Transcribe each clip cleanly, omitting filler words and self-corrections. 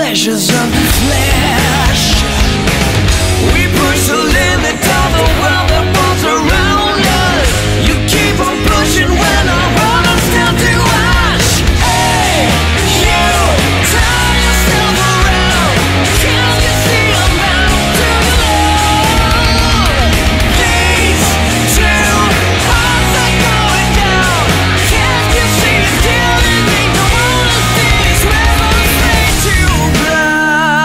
pleasures of the flesh. We push the limit of the world that falls around us. You keep on pushing when our world is down to ash. Hey, you turn yourself around. Can't you see I'm bound to love? These two hearts are going down. Can't you see it's killing me? Don't wanna see these rivers fade to blood.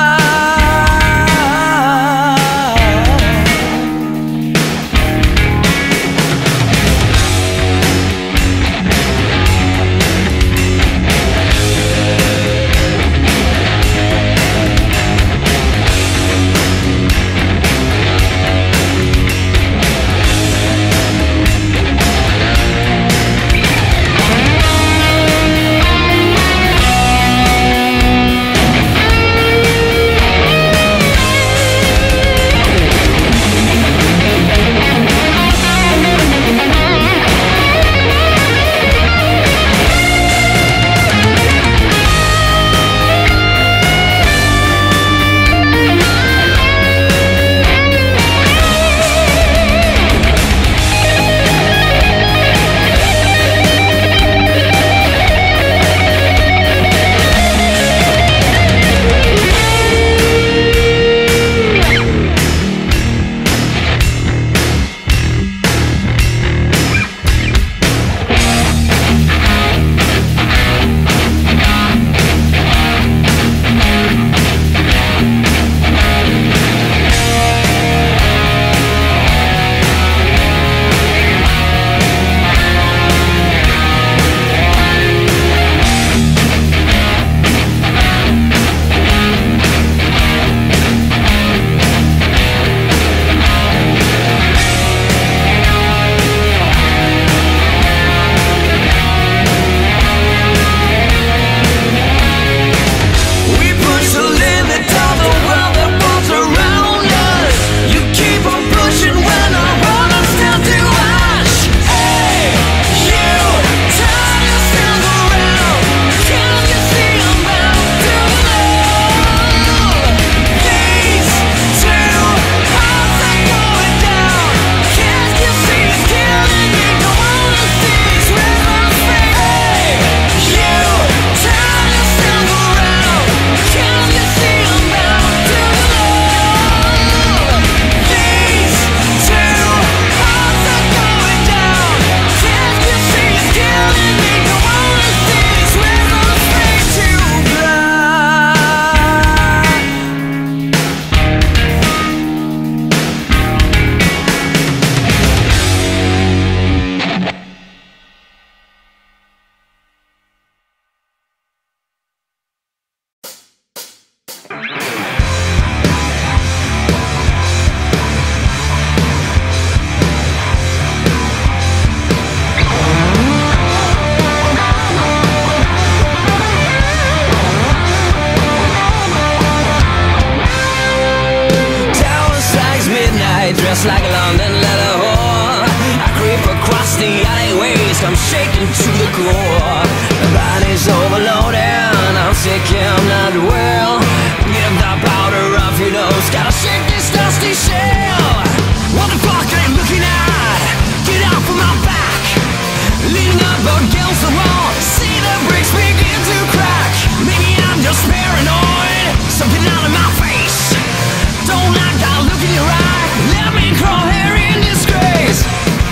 Dressed like a London leather whore, I creep across the alleyways, I'm shaking to the core. My body's overloaded, I'm sick, I'm not well. Get up that powder off your nose, gotta shake this dusty shell. What the fuck are you looking at? Get off of my back. Leaning up against the wall, see the bricks begin to crack. Maybe I'm just paranoid, something out of my face. Don't like that look in your eye, let me crawl here in disgrace.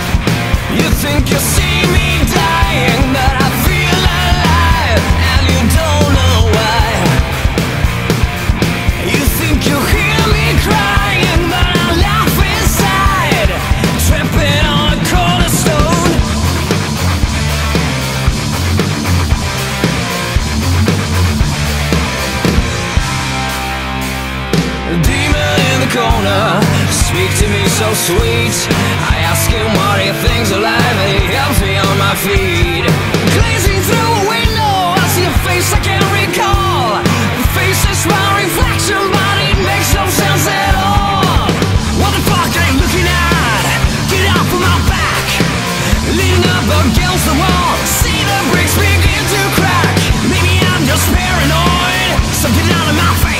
You think you see me dying, but I feel alive, and you don't know why. You think you hear me crying, but I laugh inside, tripping on a cornerstone. A demon in the corner, speak to me so sweet. I ask him what he thinks of life, and he helps me on my feet. Glazing through a window, I see a face I can't recall. The face is my reflection, but it makes no sense at all. What the fuck are you looking at? Get off of my back. Leaning up against the wall, see the bricks begin to crack. Maybe I'm just paranoid, something out of my face.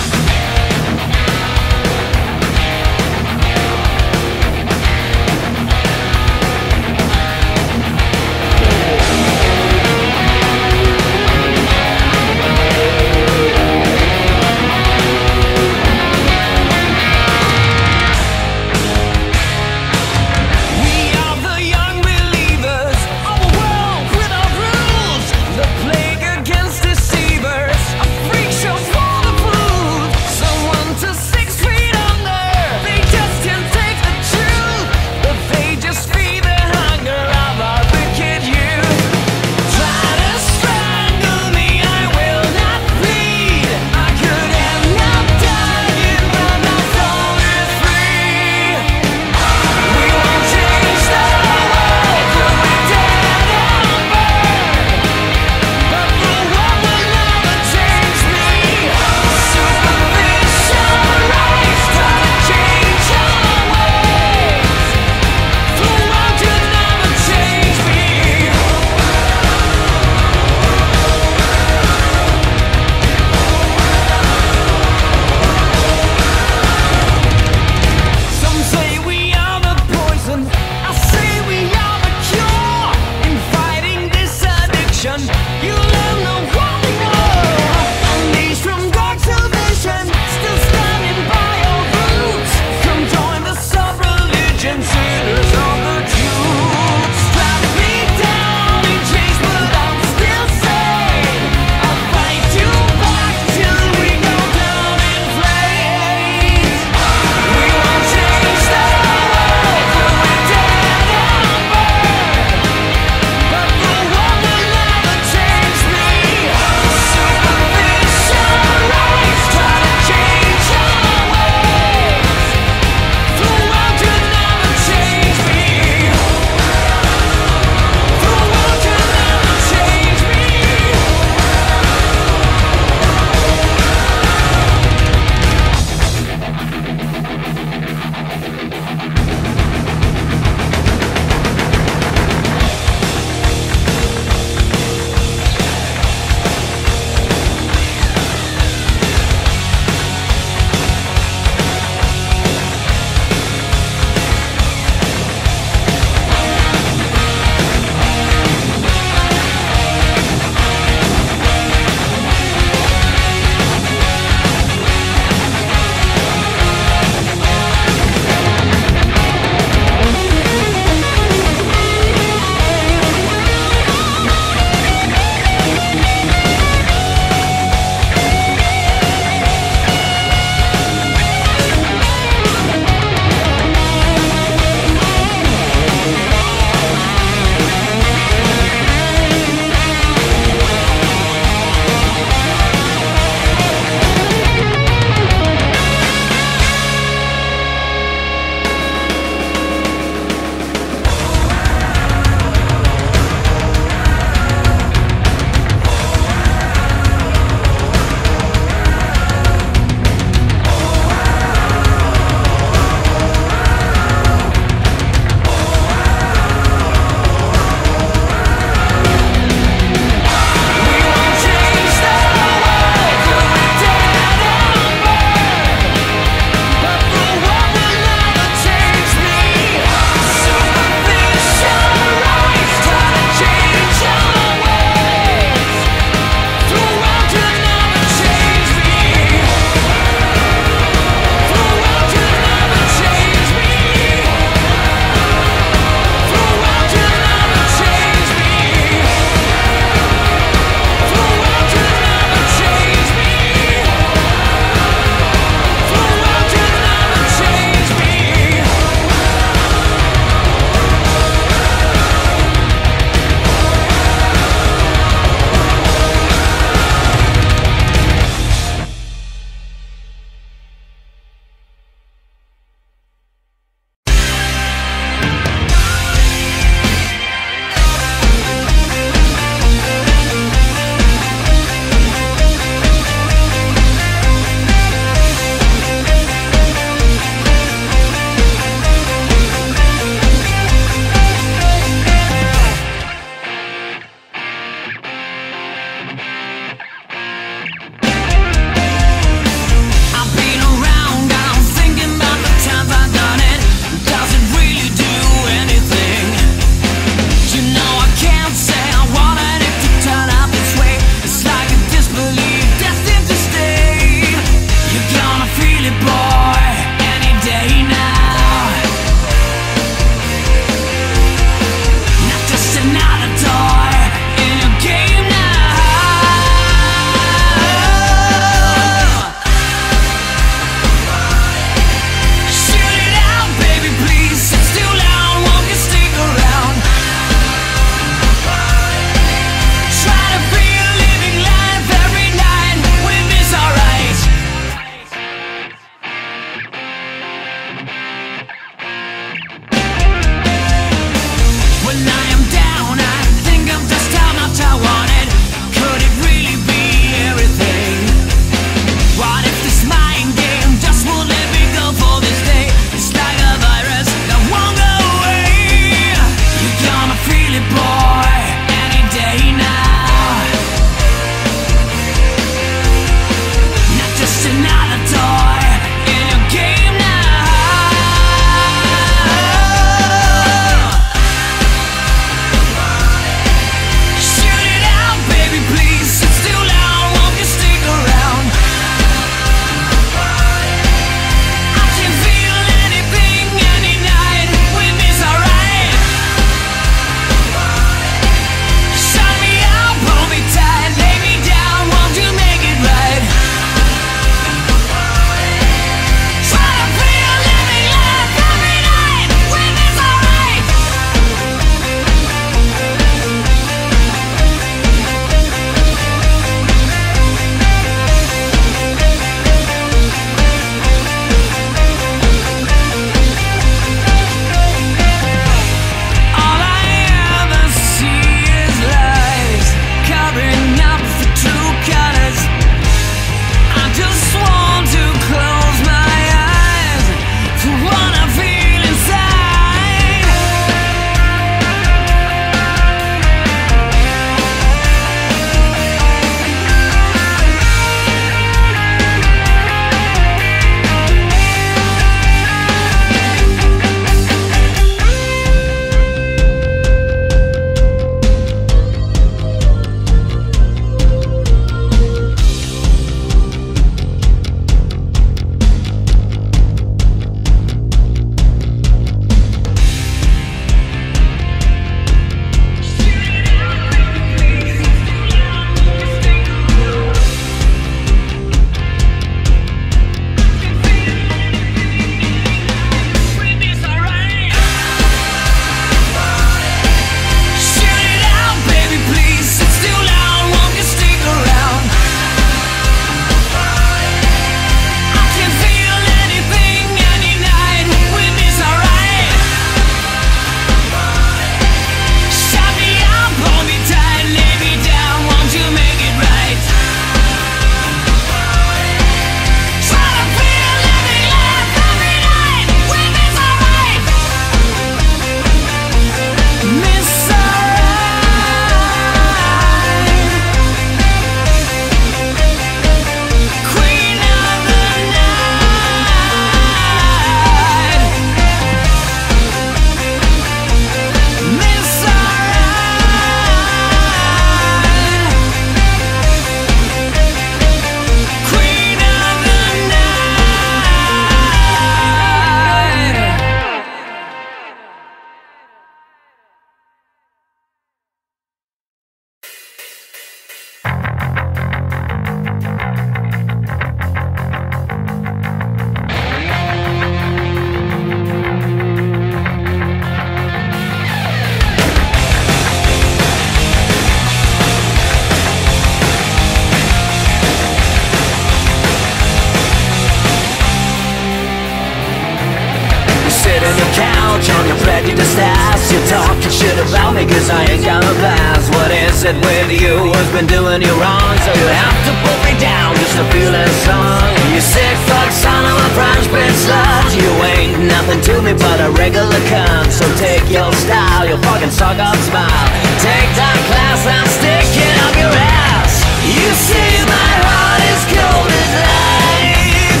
couch on your prejudiced ass. You're talking shit about me cause I ain't got a pass. What is it with you? Who's been doing you wrong? So you have to put me down just to feel this song. You sick fuck son of a French bitch slut. You ain't nothing to me but a regular cunt. So take your style, your fucking suck up smile. Take that class and stick it up your ass. You see my heart is cold as ice.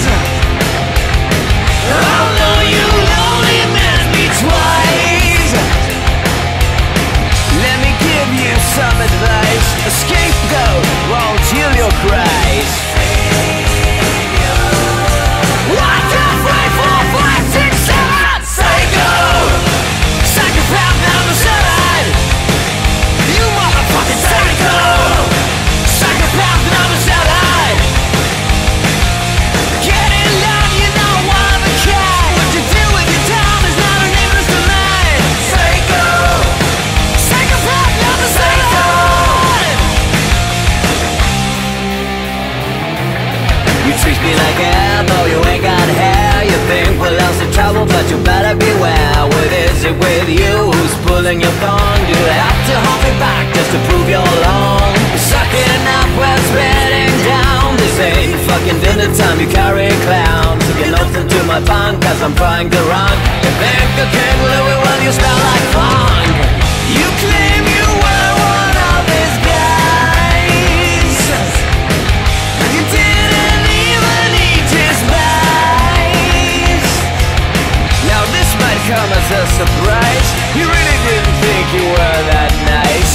Although you only met me twice. Let me give you some advice. A scapegoat won't heal your cries. 1, 2, 3, 4, 5, 6, 7. Psycho! Psychopath number 7. You motherfucking psycho! Psychopath number 7. Get in love, you know one of a kind. What you do with your time is not an interest of mine. Psycho! Psychopath number 7. You treat me like air, though you ain't got hair. You think we'll lose the trouble, but you better beware. What is it with you? Who's pulling your thong? You have to hold me back just to prove you're wrong. Sucking up, we're spreading down. This ain't fucking dinner time, you carry clowns. If you're nothing to my punk, cause I'm trying to run. You think a King Louis when you smell like funk. You claim you were one of his guys. You didn't even eat his mice. Now this might come as a surprise. You really didn't think you were that nice.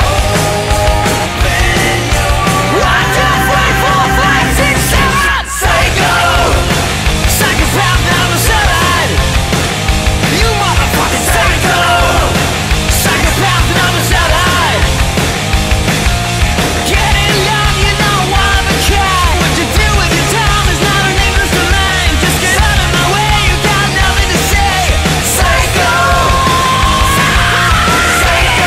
Open your 1, 2, 3, 4, 5, 6, 7. Psycho! Psychopath number 7. You motherfucking psycho! Psychopath number 7. Get in love, you know one of a kind. What you do with your time is not an interest of mine. Just get out of my way, you got nothing to say. Psycho! Psycho!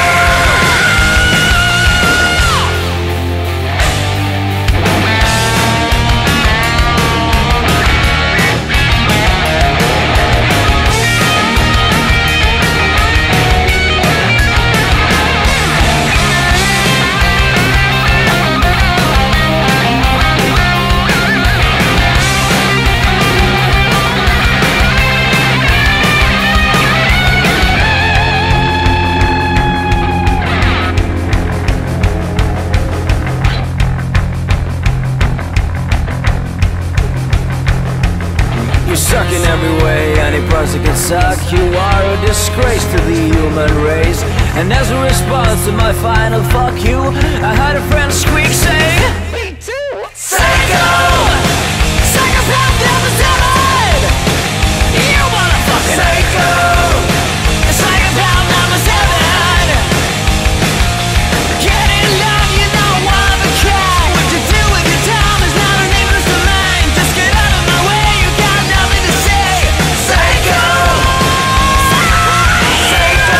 You're sucking every way any person can suck. You are a disgrace to the human race. And as a response to my final fuck you, I heard a friend squeak say, me too. Psycho! Psychopath number 7. You motherfucking psycho! Psychopath number 7. Get in love, you know one of a kind. What you do with your time is not an interest of mine. Just get out of my way, you got nothing to say. Psycho! Psycho!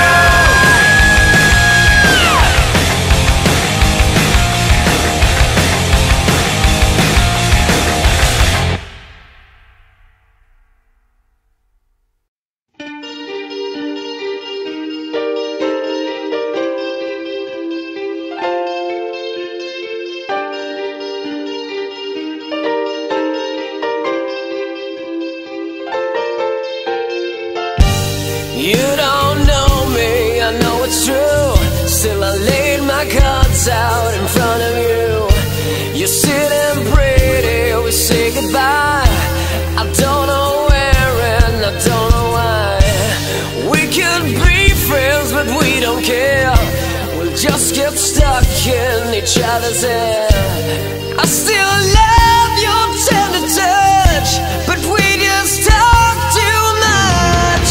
You don't know me, I know it's true. Still I laid my cards out in front of you. You're sitting pretty, we say goodbye. I don't know where and I don't know why. We could be friends but we don't care. We'll just get stuck in each other's hair. I still love your tender touch, but we just talk too much.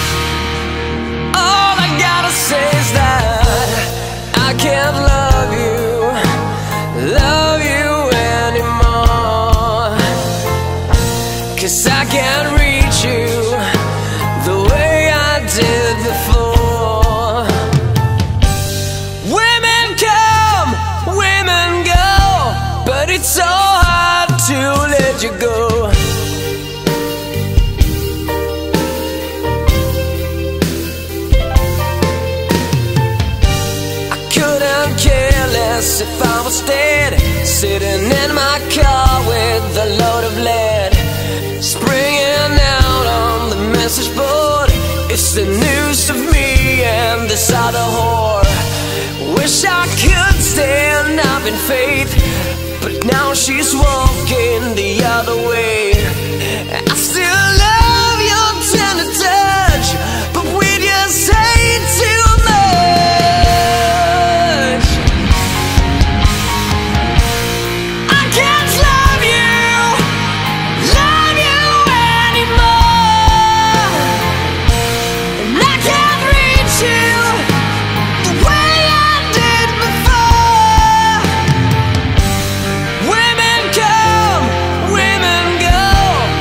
All I gotta say is that I can't love you anymore. 'Cause I can't reach you the way I did before. Women come, women go. instead, sitting in my car with a load of lead, springing out on the message board. It's the news of me and this other whore. Wish I could stand up in faith, but now she's walking the other way. I still love your tender touch, but we just hate too much. I can't love you anymore, and I can't reach you the way I did before. Women come, women go,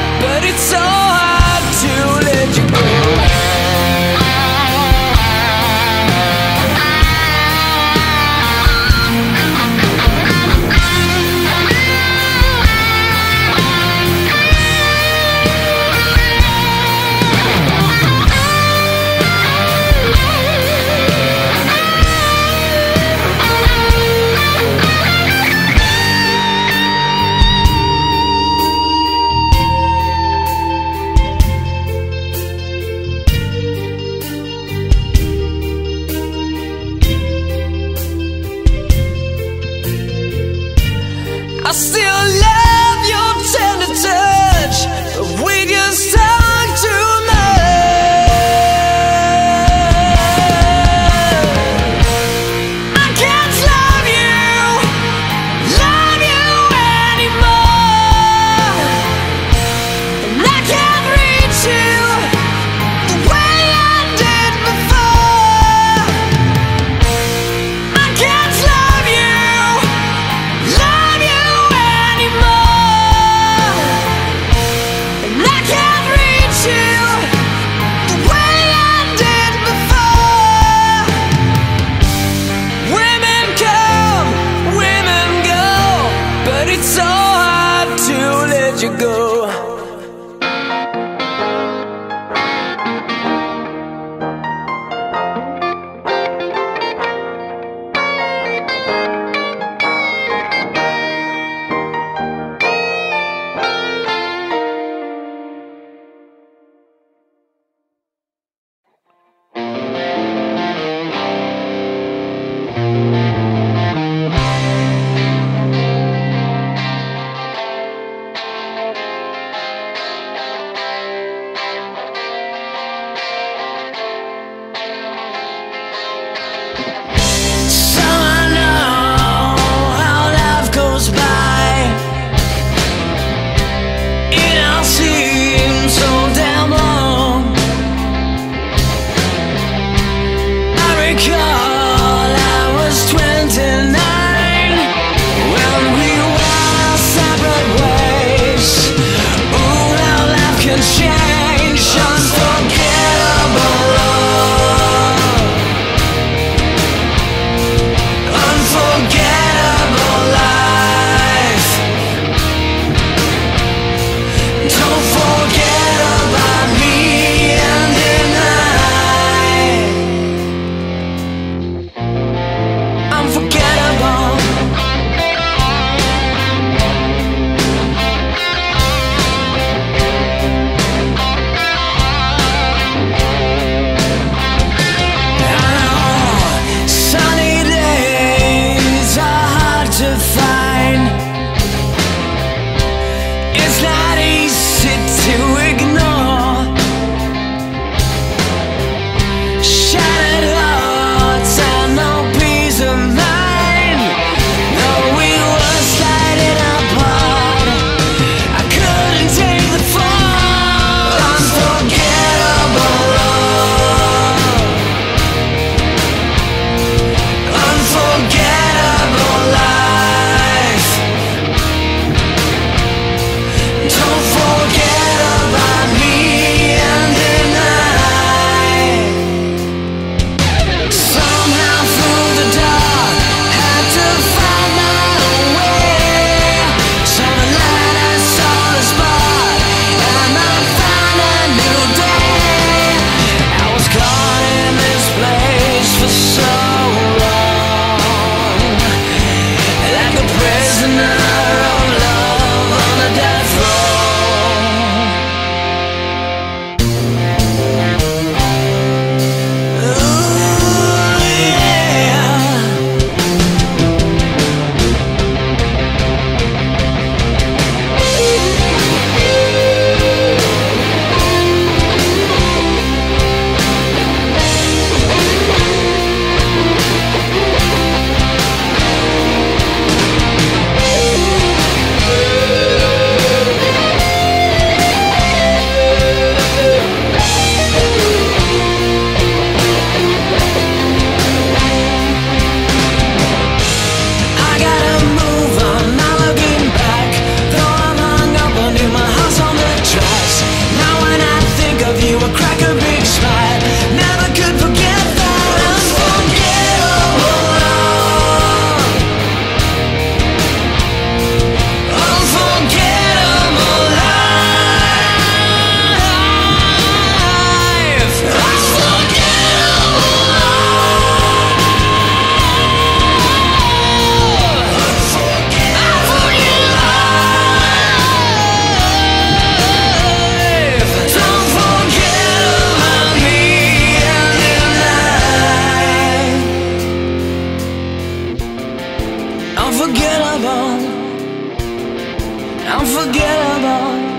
unforgettable.